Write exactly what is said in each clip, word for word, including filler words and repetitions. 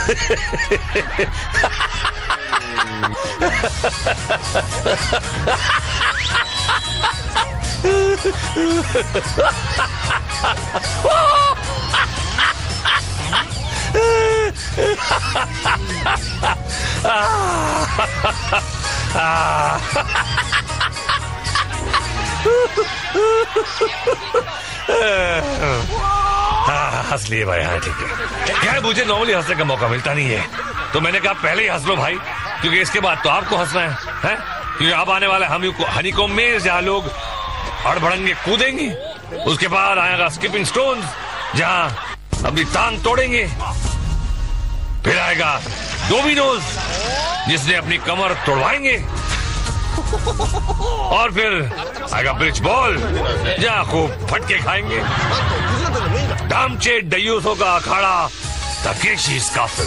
हंस लिए भाई। हाँ ठीक है यार, मुझे नॉर्मली हंसने का मौका मिलता नहीं है, तो मैंने कहा पहले ही हंस लो भाई, क्योंकि इसके बाद तो आपको हंसना है, हैं? क्योंकि अब आने वाला हम हनीकॉम में जहाँ लोग अड़भड़ंगे कूदेंगे, उसके बाद आएगा स्किपिंग स्टोन्स जहाँ अपनी टांग तोड़ेंगे, फिर आएगा डोमिनोज जिसने अपनी कमर तोड़वाएंगे, और फिर आएगा ब्रिज बॉल जहाँ खूब फटके खाएंगे। दामचे डयूसों का अखाड़ा तकेशी काफिल।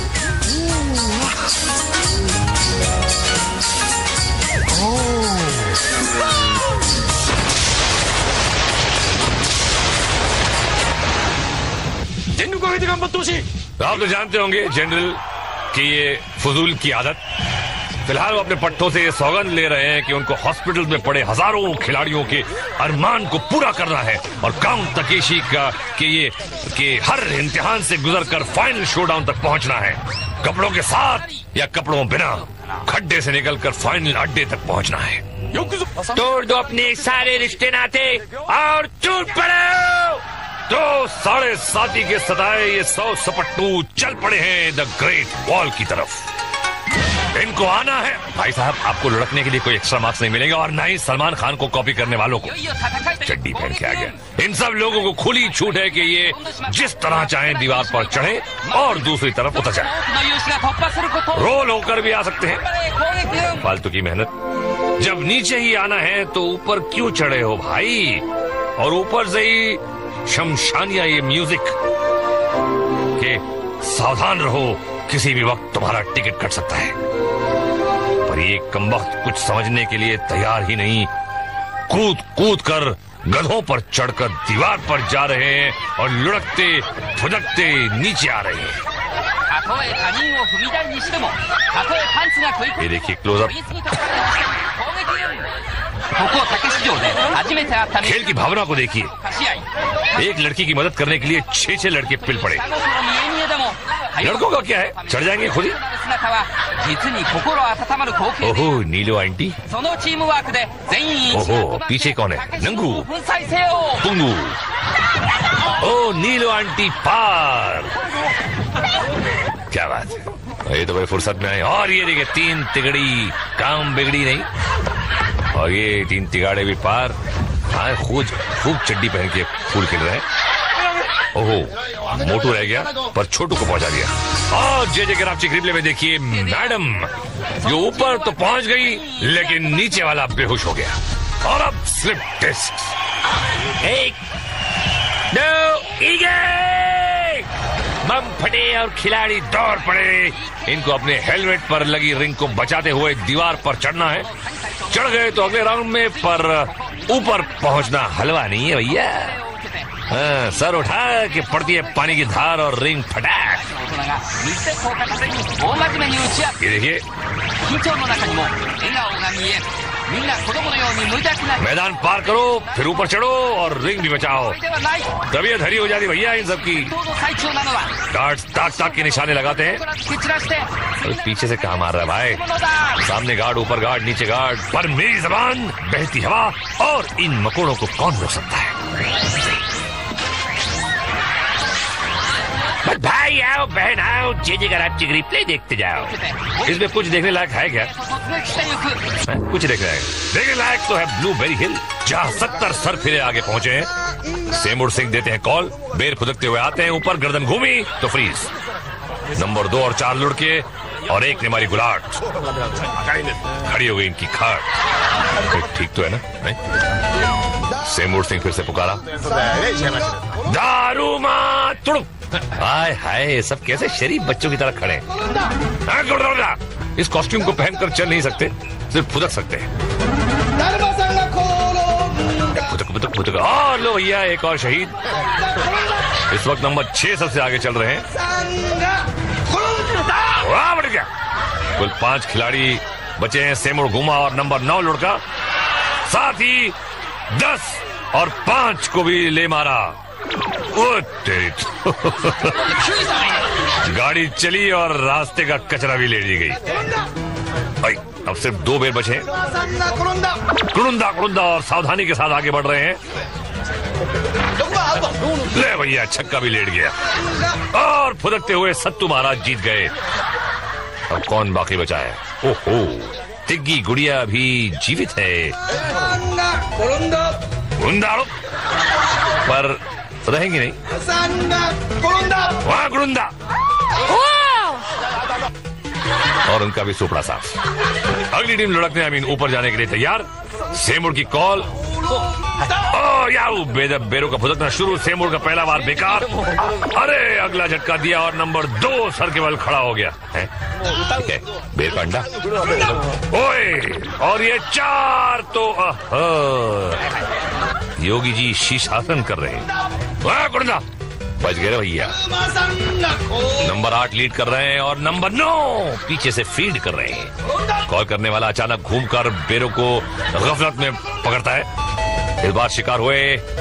आप तो जानते होंगे जनरल कि ये फजूल की आदत। फिलहाल वो अपने पट्टों से ये सौगंध ले रहे हैं कि उनको हॉस्पिटल में पड़े हजारों खिलाड़ियों के अरमान को पूरा करना है और काउंट तकेशी का कि ये कि हर इम्तिहान से गुजरकर फाइनल शोडाउन तक पहुंचना है, कपड़ों के साथ या कपड़ों बिना, खड्डे से निकलकर फाइनल अड्डे तक पहुंचना है। तोड़ दो अपने सारे रिश्ते नाते और टूट पड़ो। तो साढ़े साथी के सताए ये सौ सपट्टू चल पड़े हैं द ग्रेट वॉल की तरफ। इनको आना है भाई साहब, आपको लुढ़कने के लिए कोई एक्स्ट्रा मार्क्स नहीं मिलेगा और ना ही सलमान खान को कॉपी करने वालों को। चड्डी पहन के आ गया। इन सब लोगों को खुली छूट है कि ये जिस तरह चाहे दीवार पर चढ़े और दूसरी तरफ उतर जाए। रोल होकर भी आ सकते हैं, फालतू की मेहनत। जब नीचे ही आना है तो ऊपर क्यों चढ़े हो भाई? और ऊपर से ही शमशानिया ये म्यूजिक के सावधान रहो, किसी भी वक्त तुम्हारा टिकट कट सकता है। पर ये कमबख्त कुछ समझने के लिए तैयार ही नहीं, कूद कूद कर गधों पर चढ़कर दीवार पर जा रहे हैं और लुढ़कते फुदकते नीचे आ रहे हैं। ये देखिए क्लोजअप। खेल की भावना को देखिए, एक लड़की की मदद करने के लिए छह छह लड़के पिल पड़े। लड़कों का क्या है, चढ़ जाएंगे खुद ही। ओहो नीलो आंटी। ओहो पीछे कौन है? नंगू पुंगू। ओ नीलो आंटी पार। क्या बात है, ये तो भाई फुर्सत में आए। और ये देखिए तीन तिगड़ी, काम बिगड़ी नहीं। और ये तीन तिगाड़े भी पार। हाँ खूब खूब चड्डी पहन के फूल खिल रहे हैं। ओहो मोटू रह गया पर छोटू को पहुंचा दिया। और जे जे ग्राफची रिप्ले में देखिए मैडम जो ऊपर तो पहुंच गई लेकिन नीचे वाला बेहोश हो गया। और अब स्लिप टेस्ट। एक दो इगे बम फटे और खिलाड़ी दौड़ पड़े। इनको अपने हेलमेट पर लगी रिंग को बचाते हुए दीवार पर चढ़ना है। चढ़ गए तो अगले राउंड में, पर ऊपर पहुंचना हलवा नहीं है भैया। हाँ, सर उठा के पड़ती है पानी की धार और रिंग फटाक। ये देखिए मैदान पार करो फिर ऊपर चढ़ो और रिंग भी बचाओ। तबीयत हरी हो जाती भैया इन सबकी। गार्ड ताक ताक के निशाने लगाते हैं। अरे पीछे से कहाँ मार रहा है भाई? सामने गार्ड, ऊपर गार्ड, नीचे गार्ड। पर मेरी जबान, बहती हवा और इन मकोड़ों को कौन रोक सकता है? भाई आओ बहन आओ, जे जे ग्राफची रिप्ले देखते जाओ। इसमें कुछ देखने लायक है क्या? कुछ देखने लायक देखने लायक तो है ब्लूबेरी हिल, जहाँ सत्तर सर फिरे आगे पहुंचे हैं। सेमुर सिंह देते हैं कॉल, बेर फुदकते हुए आते हैं ऊपर, गर्दन घूमी तो फ्रीज। नंबर दो और चार लुढ़के और एक ने मारी गुलाट। खड़ी हो गई इनकी खाट। ठीक तो है ना? नहीं? सेमुर सिंह फिर से पुकारा, दारू मां तुड़ुक। हाय हाय, सब कैसे शरीफ बच्चों की तरह खड़े हैं। इस कॉस्ट्यूम को पहनकर चल नहीं सकते, सिर्फ फुदक सकते हैं। फुदक फुदक फुदक। और लो भैया एक और शहीद। इस वक्त नंबर छह सबसे आगे चल रहे हैं। कुल पांच खिलाड़ी बचे हैं। सेमुर घुमा और नंबर नौ लुढ़का, साथ ही दस और पांच को भी ले मारा। ओ तेरी तो। गाड़ी चली और रास्ते का कचरा भी ले ली गई। भाई अब सिर्फ दो बेर बचे। कुरुंदा कुरुंदा और सावधानी के साथ आगे बढ़ रहे हैं। ले भैया, छक्का भी लेट गया और फुदकते हुए सत्तू महाराज जीत गए। अब कौन बाकी बचा है? ओहो, तिग्गी गुड़िया भी जीवित है, पर रहेंगी नहीं। वहां गुरुंदा और उनका भी सुपड़ा साफ। अगली टीम लुढ़कने आई मीन ऊपर जाने के लिए तैयार। सेमुर की कॉल। ओ याऊ, बेरों का फुदकना शुरू। सेमुर का पहला बार बेकार। अरे अगला झटका दिया और नंबर दो सर के बल खड़ा हो गया है। ठीक है, बेर का अंडा। ओए, और ये चार तो योगी जी शीर्षासन कर रहे हैं। वाह गुरुंदा, बच गए भैया। नंबर आठ लीड कर रहे हैं और नंबर नौ पीछे से फीड कर रहे हैं। कॉल करने वाला अचानक घूमकर बेरों को गफलत में पकड़ता है। इस बार शिकार हुए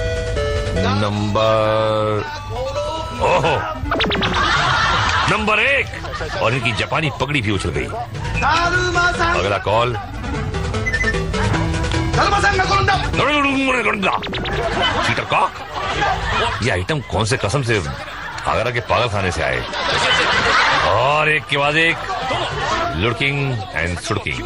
नंबर ओहो नंबर एक, और इनकी जापानी पगड़ी भी उछल गई। अगला कॉल। चीटर कॉक, ये आइटम कौन से कसम से आगरा के पागल खाने से आए। और एक के बाद एक लुड़किंग एंड सुड़किंग।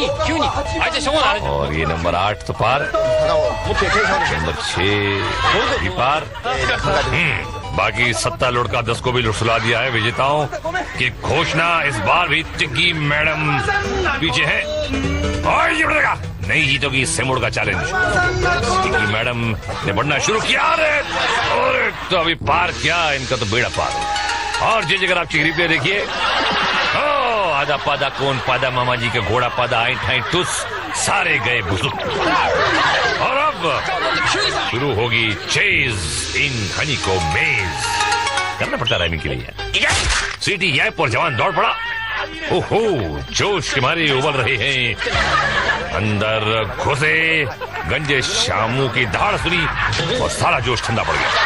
और ये नंबर आठ तो पार, नंबर छह भी पार। बाकी सत्ता लुड़का दस को भी लुटसुला दिया है। विजेताओं की घोषणा इस बार भी टिग्गी मैडम पीछे है। और ये बढ़ेगा, नहीं जीतोगी सेमुर का चैलेंज। टिग्गी मैडम ने बढ़ना शुरू किया। और तो अभी पार क्या, इनका तो बेड़ा पार। और जी अगर आप चिगरी पे देखिए, आधा पादा कौन पादा मामा जी का घोड़ा पादा आई ठाई टुस, सारे गए बुजुर्ग। और अब शुरू होगी चेज इन हनी को मेज। करना पड़ता राइमिंग के लिए। सीटी गैप पर जवान दौड़ पड़ा। ओहो, जोश के मारे उबल रहे हैं। अंदर घुसे, गंजे शामू की धाड़ सुनी और सारा जोश ठंडा पड़ गया।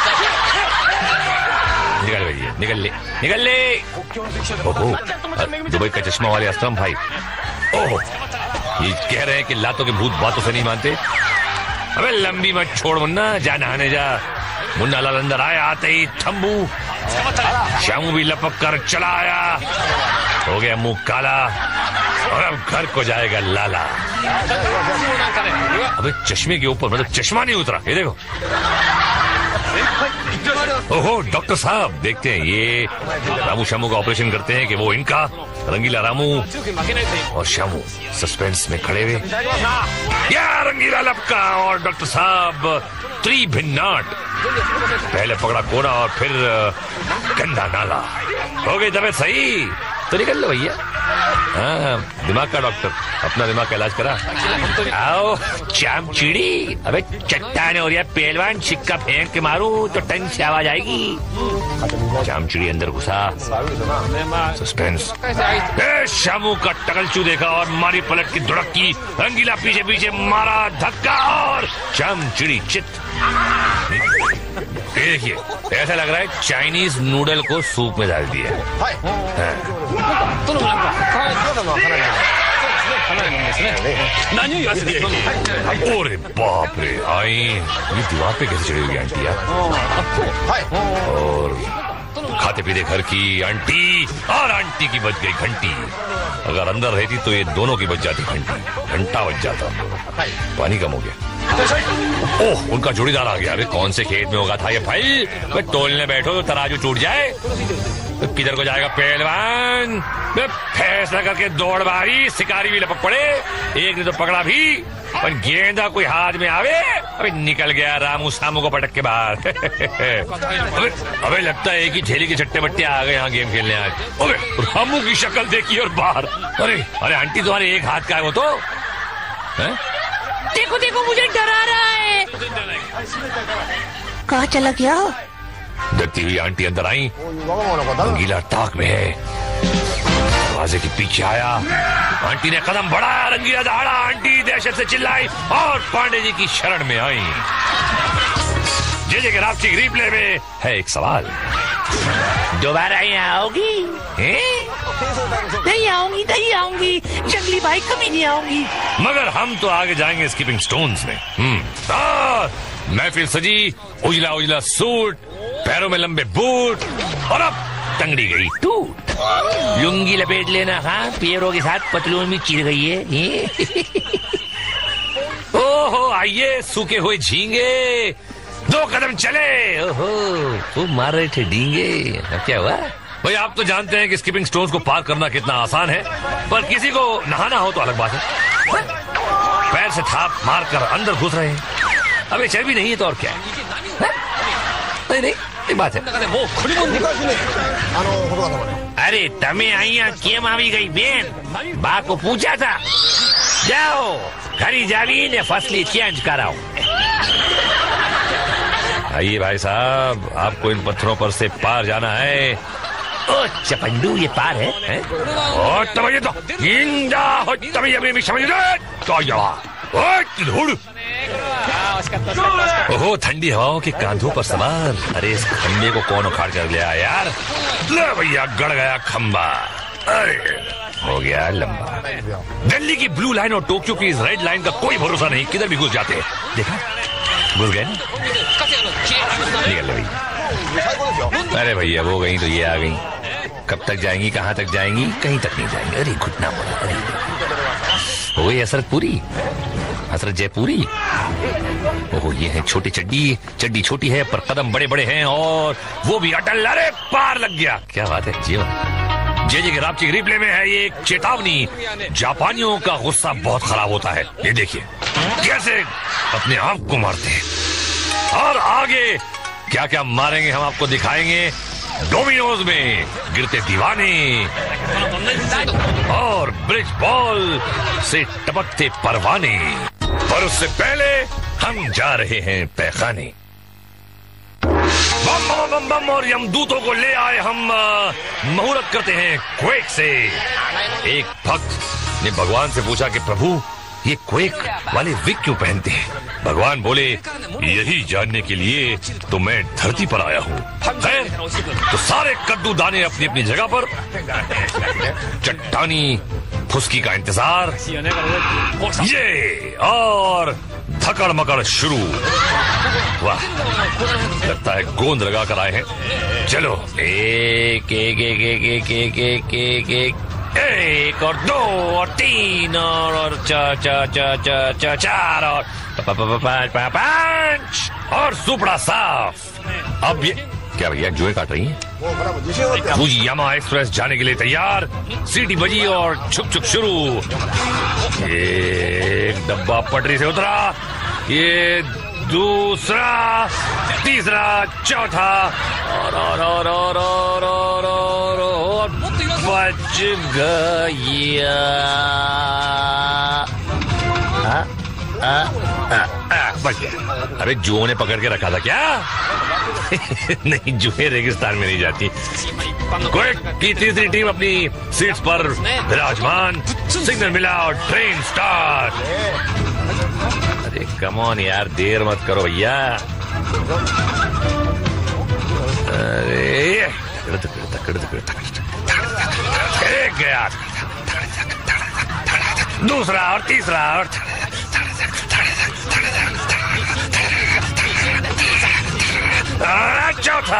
निकल भैया, निकल ले, निकल ले। ओहो, दुबई का चश्मा वाले असलम भाई। ओहो, ये कह रहे हैं कि लातों के भूत बातों से नहीं मानते। अबे लंबी मत छोड़ मुन्ना, जा नहाने जा। मुन्ना लाल अंदर आया, आते ही थम्बू शामू भी लपक कर चला आया। हो गया मुंह काला और अब घर को जाएगा लाला। अबे चश्मे के ऊपर मतलब चश्मा नहीं उतरा, ये देखो। ओहो डॉक्टर साहब, देखते हैं ये रामू शामू का ऑपरेशन करते हैं कि वो इनका। रंगीला रामू और शामू सस्पेंस में खड़े हुए। या रंगीला लपका और डॉक्टर साहब त्रिभिन्नाट। पहले पकड़ा कोना और फिर गंदा नाला। हो गई तबीयत सही तो निकल लो भैया। हाँ, दिमाग का डॉक्टर, अपना दिमाग का इलाज करा। आओ चाम चिड़ी। अबे चट्टान और या पहलवान, सिक्का फेंक के मारू तो टंग से आवाज आएगी। चाम चिड़ी अंदर घुसा। सस्पेंस। शामू का टकलचू देखा और मारी पलट की धुड़क की। रंगीला पीछे पीछे मारा धक्का और चाम चिड़ी चित। ये देखिए, ऐसा लग रहा है चाइनीज नूडल को सूप में डाल दिया। अरे बाप रे, आई ये दीवार पे कैसे चढ़ी हुई आंटी यार। और खाते पीते घर की आंटी, और आंटी की बज गई घंटी। अगर अंदर रहती तो ये दोनों की बज जाती घंटी, घंटा बज जाता। पानी कम हो गया। ओह, उनका जोड़ीदार आ गया। अरे कौन से खेत में होगा था ये भाई? वे तोलने बैठो तो तराजू टूट जाए। तो किधर को जाएगा पहलवान? फैसला करके दौड़ मारी, शिकारी भी लपक पड़े। एक ने तो पकड़ा भी, पर गेंदा कोई हाथ में आवे, अबे निकल गया रामू सामू को पटक के बाहर। अबे अबे लगता है कि झेली के छट्टे बट्टे आ गए यहाँ गेम खेलने आज। अबे रामू की शक्ल देखी और बाहर। अरे अरे आंटी तुम्हारे एक हाथ का है वो तो है? देखो देखो मुझे डरा रहा है। कहाँ चला गया? डरती हुई आंटी अंदर आई। रंगीला ताक में है। दरवाजे के पीछे आया। आंटी ने कदम बढ़ाया, रंगीला दहाड़ा आंटी दहशत से चिल्लाई और पांडे जी की शरण में आई। जे जे के रापची रिप्ले में है एक सवाल, दोबारा यहाँ आओगी? नहीं आऊंगी, नहीं आऊंगी, जंगली भाई कभी नहीं आऊंगी। मगर हम तो आगे जाएंगे स्किपिंग स्टोन्स में। हम्म, महफिल सजी, उजला उजला सूट, पैरों में लंबे बूट और अब टंगड़ी गई टूट। लुंगी लपेट लेना, हाँ, पैरों के साथ पतलून भी चिर गई है। ओहो, आइए सूखे हुए झींगे, दो कदम चले। ओहो, वो मार रहे थे डींगे, अब क्या हुआ? भाई आप तो जानते हैं कि स्किपिंग स्टोन्स को पार करना कितना आसान है, पर किसी को नहाना हो तो अलग बात है। पैर से थाप मार कर अंदर घुस रहे हैं। अबे चर्बी नहीं है तो और क्या है? नहीं नहीं, एक बात है। अरे तमे आइया केम आवी गई बेन? बा को पूछा था, जाओ घरी जावी ने फसली चेंज कराओ। आइए भाई साहब, आपको इन पत्थरों पर से पार जाना है। ओ चपंडू, ये पार है, है? ओ तब तो इंजा हो, तब ये भी समझ ले तो यार। ओ धूड़, ओहो, ठंडी हवाओं के कांधों पर सवार। अरे इस खंबे को कौन उखाड़ कर ले आया यार? ले भैया, गड़ गया खंबा। अरे हो गया लंबा। दिल्ली की ब्लू लाइन और टोक्यो की इस रेड लाइन का कोई भरोसा नहीं, किधर भी घुस जाते हैं। देखा, घुस गए ना, निकल भैया। अरे भैया वो गई तो ये आ गई। कब तक जाएंगी, कहाँ तक जाएंगी? कहीं तक नहीं जाएंगी। अरे घुटना पड़ा। अरे हो गई हसरत पूरी, हसरत जयपुरी। ओहो, ये है छोटी चड्डी, चड्डी छोटी है पर कदम बड़े बड़े हैं और वो भी अटल। अरे पार लग गया, क्या बात है जीवन। जे जे के रापची रिप्ले में है ये एक चेतावनी। जापानियों का गुस्सा बहुत खराब होता है। ये देखिए कैसे अपने आप को मारते हैं। और आगे क्या क्या मारेंगे हम आपको दिखाएंगे। डोमिनोज में गिरते दीवाने और ब्रिज बॉल से टपकते परवाने। पर उससे पहले हम जा रहे हैं पैखाने। बम बम बम बम और यमदूतों को ले आए हम। मुहूर्त करते हैं क्वेक से। एक भक्त ने भगवान से पूछा कि प्रभु ये क्वेक वाले विग क्यों पहनते हैं? भगवान बोले यही जानने के लिए तो मैं धरती पर आया हूँ। तो सारे कद्दू दाने अपनी अपनी जगह पर, चट्टानी फुसकी का इंतजार, ये और धकड़ मकड़ शुरू। वाह, लगता है गोंद लगा कर आए हैं। चलो एक एक एक एक एक एक एक एक एक एक और दो और तीन और और चार चार चार चार चार चार और पाँच पाँच और सुपड़ा साफ। अब ये क्या भैया जुए काट रही हैं? फुजियामा एक्सप्रेस जाने के लिए तैयार। सीटी बजी और छुक छुक शुरू। एक डब्बा पटरी से उतरा, ये दूसरा, तीसरा, चौथा और और और और और और और और बच गया। बच गया। अरे जुओं ने पकड़ के रखा था क्या? नहीं, जुए रेगिस्तान में नहीं जाती। क्वेक की तीसरी टीम अपनी सीट्स पर विराजमान। सिग्नल मिला और ट्रेन स्टार्ट। अरे कम ऑन यार, देर मत करो भैया। अरे एक गया, दूसरा और तीसरा और चौथा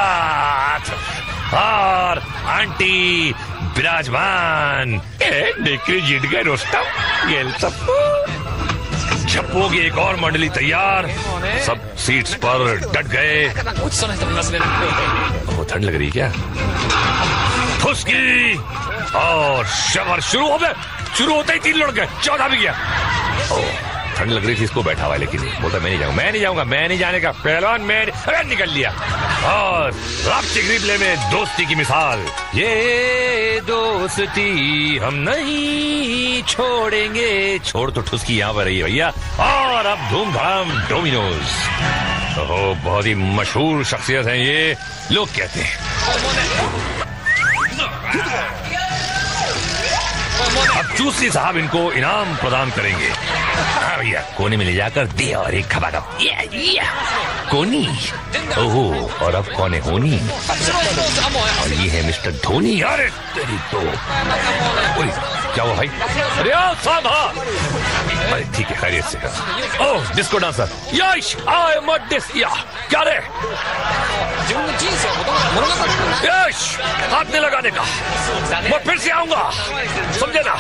और आंटी विराजमान। डिक्री जीत गए रोस्टम। ये सब छप्पो की एक और मंडली तैयार। सब सीट्स पर डट गए। वो ठंड लग रही क्या? फुसकी और शवर शुरू हो गए। शुरू होते ही तीन लड़ गए, चौथा भी गया। ठंड लग रही थी इसको, बैठा हुआ लेकिन बोलता मैं नहीं जाऊंगा, मैं नहीं जाऊंगा, मैं नहीं जाने का। पहलवान मैं अरे निकल लिया। और रापची रिप्ले में दोस्ती की मिसाल। ये दोस्ती हम नहीं छोड़ेंगे। छोड़ तो ठुसकी यहाँ पर रही है भैया। और अब धूमधाम डोमिनोज। ओहो, बहुत ही मशहूर शख्सियत है ये, लोग कहते हैं। चूसी साहब इनको इनाम प्रदान करेंगे। हाँ भैया, कोने में ले जाकर दे और एक खबा दो। ये, ये। कोनी, ओहो, और अब कौन है होनी? और ये है मिस्टर धोनी। अरे तेरी तो, क्या हुआ भाई? अरे साहब, अरे ठीक है, खैरियत से। Oh, disco dancer, Yash, I am a disco. क्या रे? यश, हाथ नहीं लगाने का, मैं फिर से आऊंगा, समझे ना?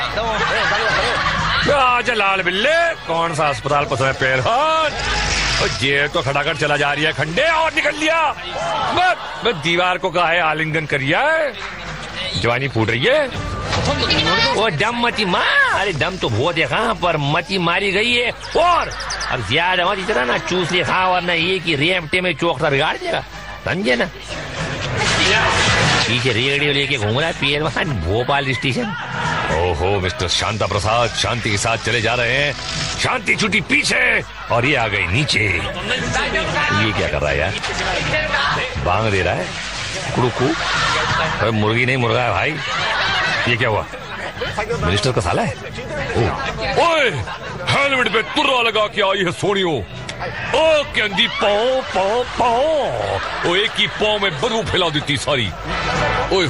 आजा लाल बिल्ले, कौन सा अस्पताल पसंद है? पैर हाथ, ये तो खड़ाकर चला जा रही है खंडे, और निकल लिया। बस, बस दीवार को कहा है आलिंगन करिए, जवानी फूट रही है। वो दम मची माँ, अरे दम तो बहुत है हाँ, पर मची मारी गई है। और अब ज्यादा मत इतना ना चूस ले खा, वरना ये कि रेमटे में चौकसा बिगाड़ देगा, समझे ना? पीछे रेडियो लेके घूम रहा है पीएलवान भोपाल स्टेशन। ओहो मिस्टर शांता प्रसाद, शांति के साथ चले जा रहे हैं, शांति छुट्टी पीछे, और ये आ गई नीचे। ये क्या कर रहा है यार? बांग दे रहा है, कुड़ुकू। अरे मुर्गी नहीं मुर्गा है भाई। ये क्या हुआ? मिनिस्टर का साला है? ओए, हेलमेट पे तुर्रा लगा के आई है सोनियो। ओ कहती पाओ पाओ पाओ, ओ एक ही पाओ में बदबू फैला देती सारी। ओए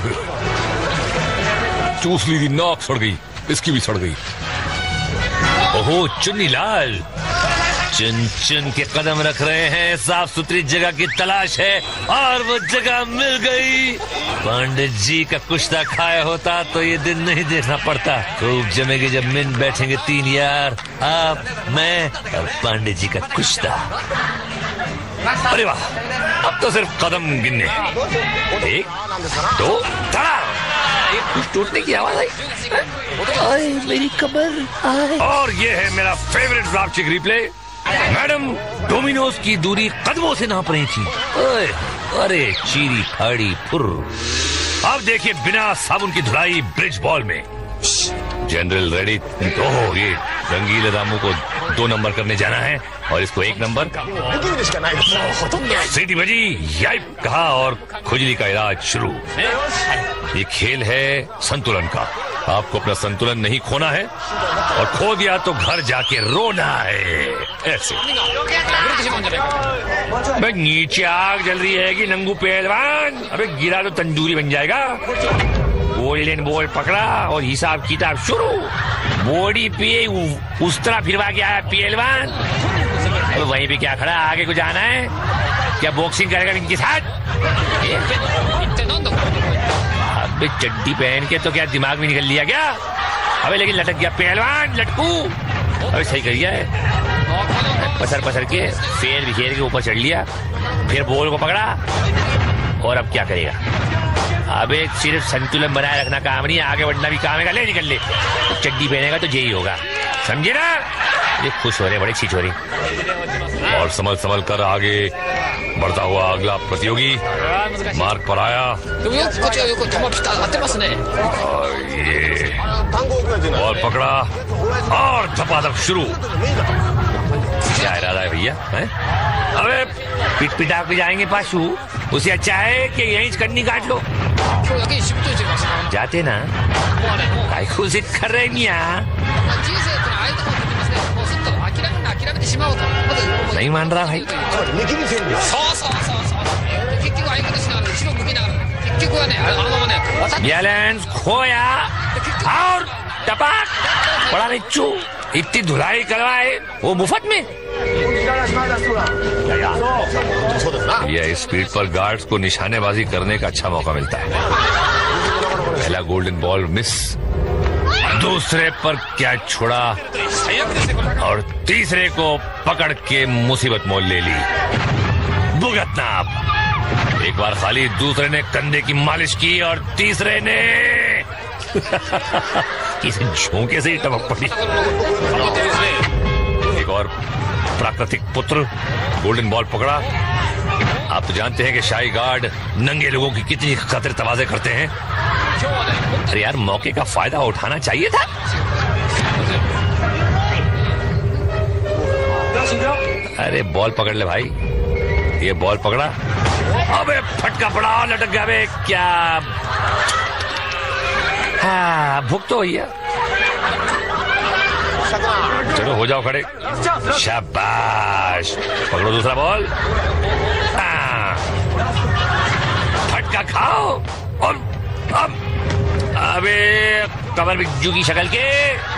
चूस ली थी, नाक सड़ गई, इसकी भी सड़ गई। ओहो चुन्नी लाल, चुन चुन के कदम रख रहे हैं, साफ सुथरी जगह की तलाश है, और वो जगह मिल गई। पंडित जी का कुश्ता खाया होता तो ये दिन नहीं देखना पड़ता। खूब जमेगी जब मिन बैठेंगे तीन यार, आप, मैं और पंडित जी का कुश्ता। अरे वाह, अब तो सिर्फ कदम गिनने। एक, दो, धड़ा, कुछ टूटने की आवाज आई। आए मेरी कमर। और ये है मेरा फेवरेट ड्राफ्टिक रिप्ले। मैडम डोमिनोज की दूरी कदमों से नाप रही थी। ओए, अरे चीरी फाड़ी फुर। अब देखिए बिना साबुन की धुलाई ब्रिज बॉल में। General ready. ओह, ये रंगीले रामू को दो नंबर करने जाना है और इसको एक नंबर। सीटी बजी, याइप कहा और खुजली का इलाज शुरू। ये खेल है संतुलन का। आपको अपना संतुलन नहीं खोना है, और खो दिया तो घर जाके रोना है। ऐसे भाई, नीचे आग जल रही है कि नंगू पहलवान? अबे गिरा तो तंदूरी बन जाएगा। गोल्डन बॉल पकड़ा और हिसाब किताब शुरू। बॉडी पे उस तरह फिरवा के आया पहलवान। तो वहीं पे क्या खड़ा, आगे को जाना है क्या? बॉक्सिंग करेगा इनके साथ? अबे चड्डी पहन के तो क्या दिमाग में निकल लिया क्या? अबे लेकिन लटक गया पहलवान, लटकू। अबे सही कर गया है, पसर पसर के फेर बिखेर के ऊपर चढ़ लिया, फिर बॉल को पकड़ा। और अब क्या करेगा? अबे सिर्फ संतुलन बनाए रखना काम नहीं, आगे बढ़ना भी काम है। ले निकल ले, चड्डी पहनेगा तो यही होगा, समझे ना? ये खुश हो रहे, बड़े खींच हो रही। और संभल संभल कर आगे बढ़ता हुआ अगला प्रतियोगी मार्ग पर आया। ये बॉल पकड़ा और धपाधप शुरू। क्या इरादा है भैया? अबे पिट पिटा के जाएंगे पाशु, उसे अच्छा है कि यहीं कन्नी काट लो। जाते ना, काय खुशी कर रहे मियां? नहीं मान रहा भाई। बैलेंस खोया और टपाक बड़ा निच्चू। इतनी धुलाई करवाए वो मुफ्त में। यह स्पीड पर गार्ड्स को निशानेबाजी करने का अच्छा मौका मिलता है। पहला गोल्डन बॉल मिस, दूसरे पर कैच छोड़ा और तीसरे को पकड़ के मुसीबत मोल ले ली। भुगतना आप। एक बार खाली, दूसरे ने कंधे की मालिश की और तीसरे ने किसी झोंके से ही टपक पड़ी। एक और प्राकृतिक पुत्र गोल्डन बॉल पकड़ा। आप तो जानते हैं कि शाही गार्ड नंगे लोगों की कितनी खतरे तवाज़े करते हैं। अरे यार, मौके का फायदा उठाना चाहिए था। अरे बॉल पकड़ ले भाई, ये बॉल पकड़ा। अबे फटका पड़ा और लटक गया। बे क्या, हाँ भुगतो भैया, चलो हो जाओ खड़े, शाबाश। पकड़ो दूसरा बॉल, फटका खाओ और अब अबे कमर बिज्जू की शक्ल के।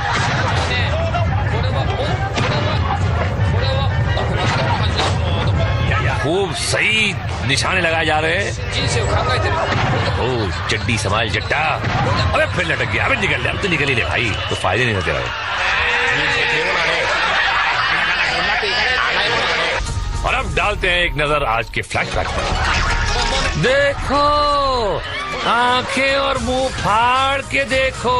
खूब सही निशाने लगाए जा रहे हैं। ओ चड्डी संभाल जट्टा। अबे फिर लटक गया। अबे निकल ले, अब तो निकल ही ले भाई, तो फायदे नहीं होते रहे। और अब डालते हैं एक नजर आज के फ्लैशबैक पर। देखो, आंखें और मुंह फाड़ के देखो।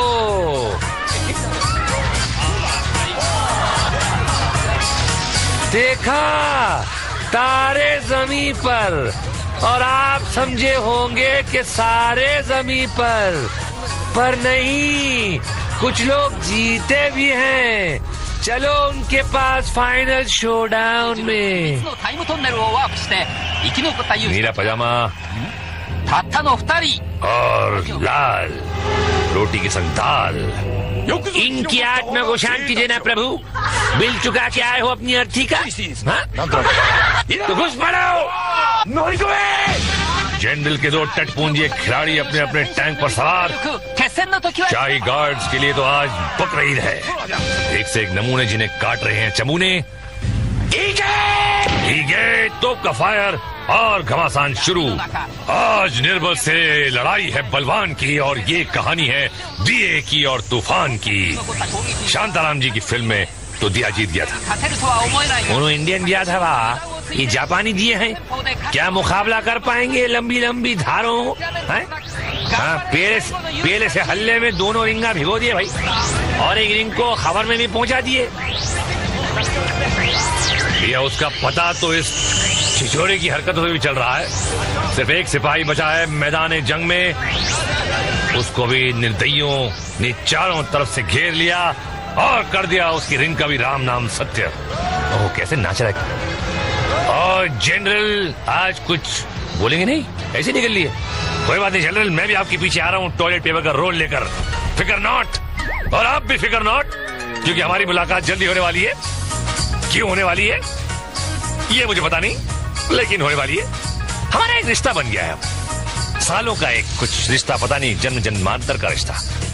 देखा तारे जमीन पर, और आप समझे होंगे कि सारे जमीन पर, पर नहीं, कुछ लोग जीते भी हैं। चलो उनके पास फाइनल शोडाउन में। नीला पजामा और लाल रोटी के संग दाल। इनकी आत्मा को शांति देना प्रभु। बिल चुका के आए हो अपनी अर्थी का, तो घुस पड़ो। जनरल के दो टटपूंजे खिलाड़ी अपने अपने टैंक पर सवार। शाही गार्ड्स के लिए तो आज बकरीद है। एक से एक नमूने जिन्हें काट रहे हैं चमूने। ठीक है, तोप का फायर और घमासान शुरू। आज निर्बल से लड़ाई है बलवान की, और ये कहानी है दिए की और तूफान की। शांताराम जी की फिल्म में तो दिया जीत गया था। उन्होंने इंडियन दिया था, वाह। ये जापानी दिए हैं, क्या मुकाबला कर पाएंगे लंबी लंबी धारों? हाँ, पेले पेले से हल्ले में दोनों रिंगा भिगो दिए भाई, और एक रिंग को खबर में भी पहुंचा दिए। या उसका पता तो इस छिछोरे की हरकतों से भी चल रहा है। सिर्फ एक सिपाही बचा है मैदान जंग में, उसको भी निर्दयियों ने चारों तरफ से घेर लिया और कर दिया उसकी रिंग का भी राम नाम सत्य। ओह, कैसे नाच रहा है। और जनरल आज कुछ बोलेंगे नहीं, ऐसे निकल लिए। कोई बात नहीं जनरल, मैं भी आपके पीछे आ रहा हूँ टॉयलेट पेपर का रोल लेकर। फिकर नॉट, और आप भी फिकर नॉट, क्योंकि हमारी मुलाकात जल्दी होने वाली है। क्यों होने वाली है ये मुझे पता नहीं, लेकिन होने वाली है। हमारा एक रिश्ता बन गया है, सालों का एक कुछ रिश्ता, पता नहीं जन्म जन्मांतर का रिश्ता।